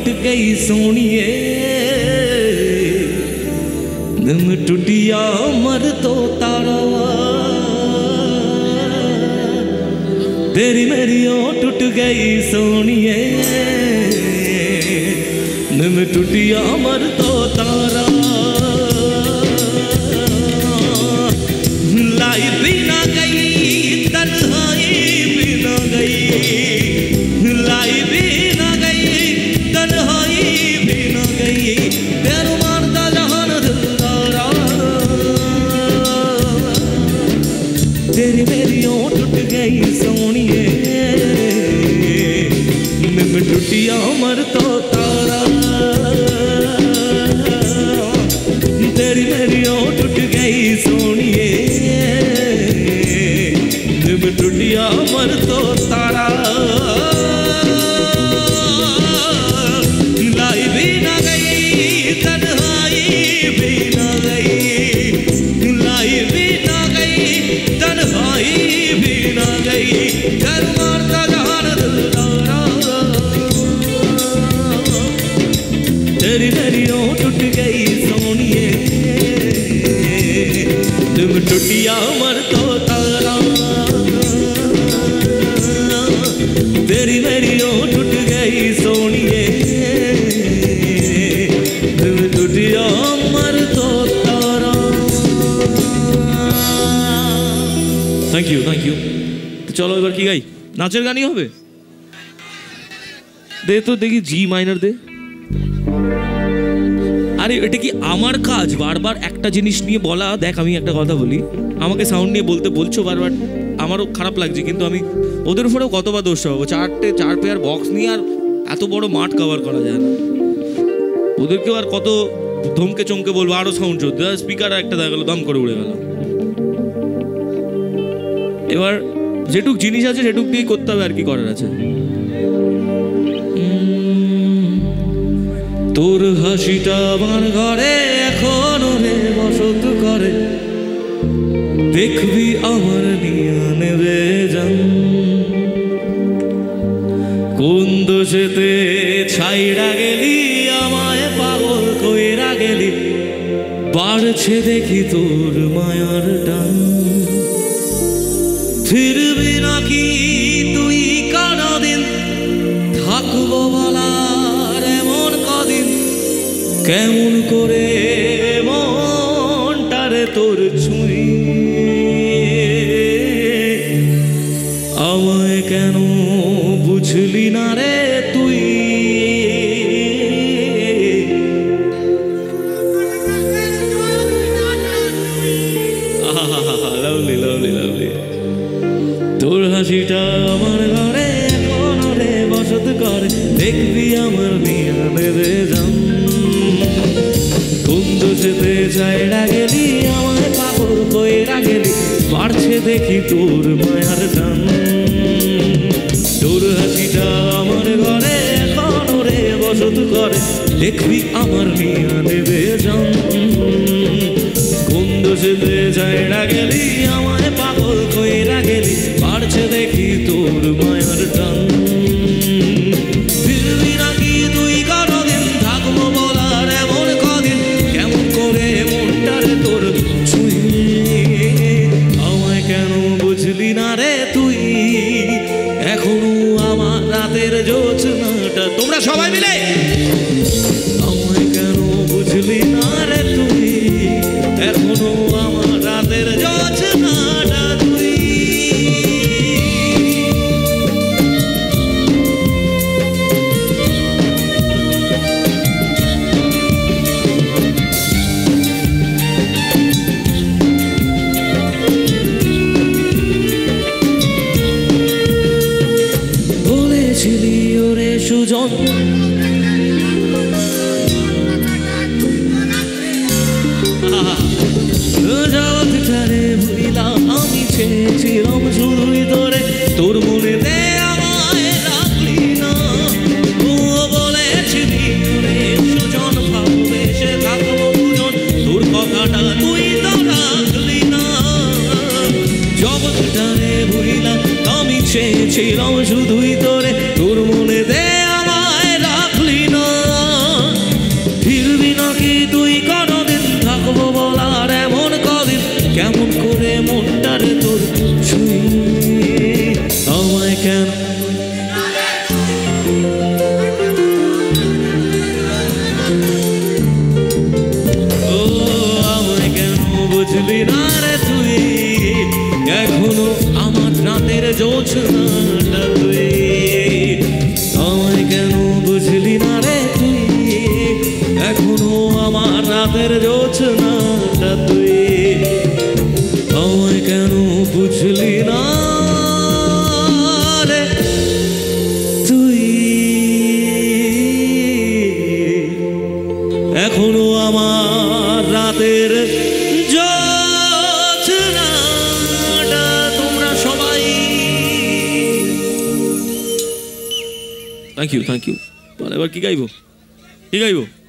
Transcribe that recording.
टूट गई सोनिए दिल टूटिया मर तो तारा तेरी मेरी ओ टूट गई सोनिए दिल टूटिया मर तो तारा लाई भी ना गई तन्हाई भी ना गई लाई भी ना गई तन्हाई भी ना गई प्यार मारता जहान दिलदारा तेरी मेरी ओ टूट गई सोनिए निम टूटिया मर तो तारा तेरी मेरी ओ टूट गई सोनिए निम टूटिया मर तो तारा लाई भी ना गई तन्हाई भी ना गई लाई भी ना गई तन्हाई भी ना गई घर मारता जहान दिलदारा तेरी मेरी ओ टूट गई सोनिए तुम टूटिया मर तो तारा तेरी मेरी ओ टूट गई सोनिए तुम टूटिया मर तो तारा थैंक यू तो चलो এবার কি গাই নাচের গানই হবে দে তো দেখি জি মাইনর দে আরে এটা কি আমার কাজ বারবার একটা জিনিস নিয়ে বলা দেখ আমি একটা কথা বলি আমাকে সাউন্ড নিয়ে বলতে বলছো বারবার আমারও খারাপ লাগছে কিন্তু আমি ওদের উপরেও কতবার দোষ পাবো চার পেয়ার বক্স নিয়ে আর এত বড় মাঠ কভার করা যায় না ওদেরকেও আর কত ধমকে চমকে বলবো আরো সাউন্ড চলতে স্পিকার একটা দেখা গেলো দম করে উড়ে গেল এবার যেটুক জিনিস আছে সেটুক দিয়েই করতে হবে আর কি করার আছে তোর হাসিটা আমার ঘরে এখনো রে বসত করে দেখবি আমার নিয়ে নেবে যান কোন দোষেতে ছাইড়া গেলি আমায় পাগল কইরা গেলি বাড়ছে দেখি তোর মায়ার টান ফিরবি নাকি তুই কোনদিন থাকবো বলার এমন কদিন কেমন করে মনটারে তোর ছুঁই আমায় কেন বুঝলি না রে তুই লাভলি লাভলি লাভলি তোর হাসিটা আমার ঘরে এখনো রে বসত করে দেখবি আমার নিয়ে নেবে যান কোন দোষেতে ছাইড়া গেলি আমায় পাগল কইরা গেলি বাড়ছে দেখি তোর মায়ার টান তোর হাসিটা আমার ঘরে এখনো রে বসত করে দেখবি আমার নিয়ে নেবে যান কোন দোষেতে ছাইড়া গেলি আমায় পাগল কইরা গেলি বাড়ছে দেখি তোর মায়ার টান ফিরবি নাকি তুই কোনদিন থাকবো বলার এমন কদিন কেমন করে মনটারে তোর ছুঁই আমায় কেন বুঝলি না রে তুই এখনো আমার রাতের জোছনাটা তোমরা সবাই মিলে আমায় কেন বুঝলি না রে তুই এখনো আমার রাতের জোছনাটা তুই বলেছিলি ওরে সুজন জগৎটারে ভুলিলাম আমি চেয়েছিলাম শুধুই তোরে তোর মনে দে আমায় রাখলি না ও বলেছিলি ওরে সুজন ভালোবেসে থাকবো দুজন তোর কথাটা তুই তো রাখলি না জগৎটারে ভুলিলাম আমি চেয়েছিলাম শুধুই তোরে তোর মনে দে আমায় রাখলি না বুঝলি না রে তুই এখনো আমার রাতের জোছনাটা তুই আমায় কেন বুঝলি না রে তুই এখনো আমার রাতের জোছনাটা তুই আমায় কেন বুঝলি না রে তুই এখনো আমার রাতের জোছনাটা তোমরা সবাই থ্যাংক ইউ এবার কি গাইবো